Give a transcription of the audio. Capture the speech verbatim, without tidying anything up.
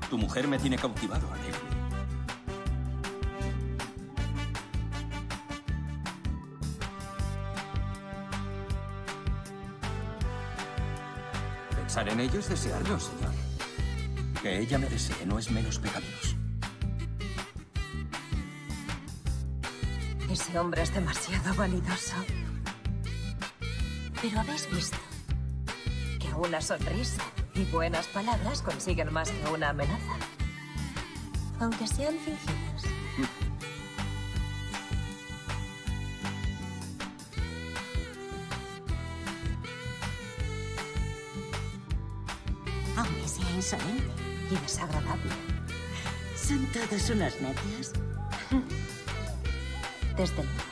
Tu mujer me tiene cautivado, amigo. Pensar en ello es desearlo, señor. Que ella me desee no es menos pecaminoso. Ese hombre es demasiado vanidoso. Pero habéis visto que una sonrisa y buenas palabras consiguen más que una amenaza. Aunque sean fingidas. Aunque sea insolente Y desagradable. son todos unos necios. Desde luego.